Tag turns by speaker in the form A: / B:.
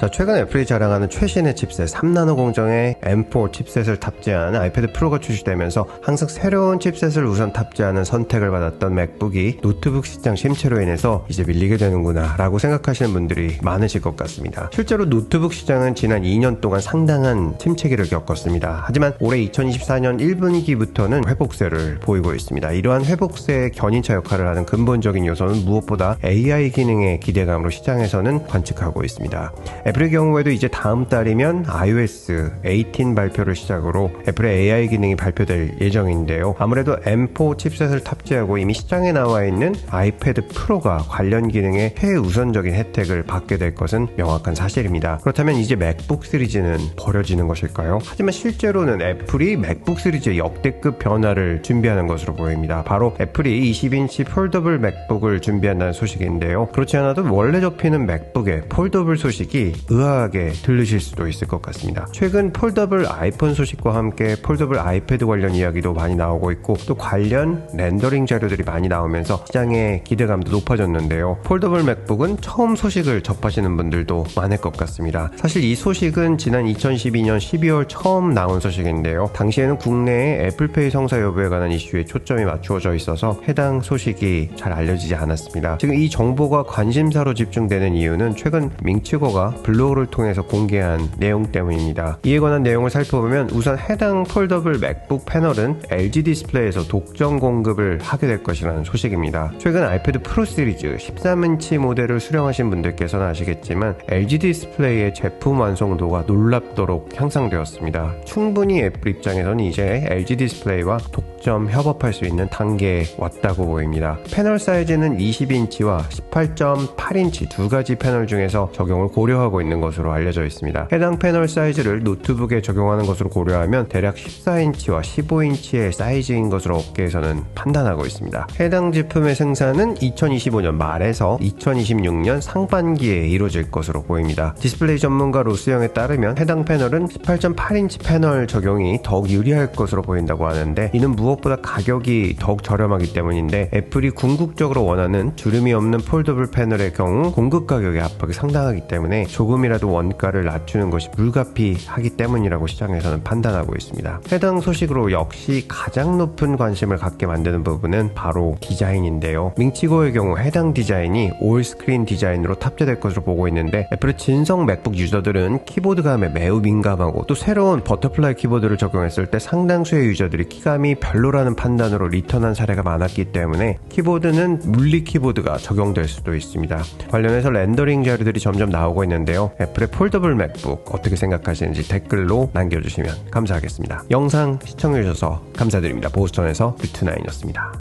A: 자, 최근 애플이 자랑하는 최신의 칩셋 3나노 공정의 M4 칩셋을 탑재한 아이패드 프로가 출시되면서 항상 새로운 칩셋을 우선 탑재하는 선택을 받았던 맥북이 노트북 시장 침체로 인해서 이제 밀리게 되는구나 라고 생각하시는 분들이 많으실 것 같습니다. 실제로 노트북 시장은 지난 2년 동안 상당한 침체기를 겪었습니다. 하지만 올해 2024년 1분기부터는 회복세를 보이고 있습니다. 이러한 회복세의 견인차 역할을 하는 근본적인 요소는 무엇보다 AI 기능의 기대감으로 시장에서는 관측하고 있습니다. 애플의 경우에도 이제 다음 달이면 iOS 18 발표를 시작으로 애플의 AI 기능이 발표될 예정인데요. 아무래도 M4 칩셋을 탑재하고 이미 시장에 나와 있는 아이패드 프로가 관련 기능의 최우선적인 혜택을 받게 될 것은 명확한 사실입니다. 그렇다면 이제 맥북 시리즈는 버려지는 것일까요? 하지만 실제로는 애플이 맥북 시리즈의 역대급 변화를 준비하는 것으로 보입니다. 바로 애플이 20인치 폴더블 맥북을 준비한다는 소식인데요. 그렇지 않아도 원래 접히는 맥북의 폴더블 소식이 의아하게 들리실 수도 있을 것 같습니다. 최근 폴더블 아이폰 소식과 함께 폴더블 아이패드 관련 이야기도 많이 나오고 있고 또 관련 렌더링 자료들이 많이 나오면서 시장의 기대감도 높아졌는데요. 폴더블 맥북은 처음 소식을 접하시는 분들도 많을 것 같습니다. 사실 이 소식은 지난 2012년 12월 처음 나온 소식인데요. 당시에는 국내의 애플페이 성사 여부에 관한 이슈에 초점이 맞추어져 있어서 해당 소식이 잘 알려지지 않았습니다. 지금 이 정보가 관심사로 집중되는 이유는 최근 밍치고가 블로그를 통해서 공개한 내용 때문입니다. 이에 관한 내용을 살펴보면 우선 해당 폴더블 맥북 패널은 LG 디스플레이에서 독점 공급을 하게 될 것이라는 소식입니다. 최근 아이패드 프로 시리즈 13인치 모델을 수령하신 분들께서는 아시겠지만 LG 디스플레이의 제품 완성도가 놀랍도록 향상되었습니다. 충분히 애플 입장에서는 이제 LG 디스플레이와 독점 협업할 수 있는 단계에 왔다고 보입니다. 패널 사이즈는 20인치와 18.8인치 두 가지 패널 중에서 적용을 고려하고 있는 것으로 알려져 있습니다. 해당 패널 사이즈를 노트북에 적용하는 것으로 고려하면 대략 14인치와 15인치의 사이즈인 것으로 업계에서는 판단하고 있습니다. 해당 제품의 생산은 2025년 말에서 2026년 상반기에 이루어질 것으로 보입니다. 디스플레이 전문가 로스영에 따르면 해당 패널은 18.8인치 패널 적용이 더욱 유리할 것으로 보인다고 하는데 이는 무엇보다 가격이 더욱 저렴하기 때문인데 애플이 궁극적으로 원하는 주름이 없는 폴더블 패널의 경우 공급 가격의 압박이 상당하기 때문에 조금이라도 원가를 낮추는 것이 불가피하기 때문이라고 시장에서는 판단하고 있습니다. 해당 소식으로 역시 가장 높은 관심을 갖게 만드는 부분은 바로 디자인인데요. 밍치고의 경우 해당 디자인이 올 스크린 디자인으로 탑재될 것으로 보고 있는데 애플의 진성 맥북 유저들은 키보드감에 매우 민감하고 또 새로운 버터플라이 키보드를 적용했을 때 상당수의 유저들이 키감이 별로라는 판단으로 리턴한 사례가 많았기 때문에 키보드는 물리 키보드가 적용될 수도 있습니다. 관련해서 렌더링 자료들이 점점 나오고 있는데요. 애플의 폴더블 맥북 어떻게 생각하시는지 댓글로 남겨주시면 감사하겠습니다. 영상 시청해주셔서 감사드립니다. 보스턴에서 뷰투나인이었습니다.